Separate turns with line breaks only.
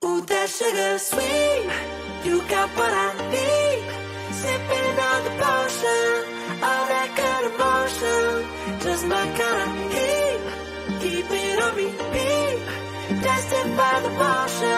Ooh, that sugar sweet, you got what I need. Sipping on the potion, all that good emotion, just my kind of heat. Keep it on repeat, destined by the motion.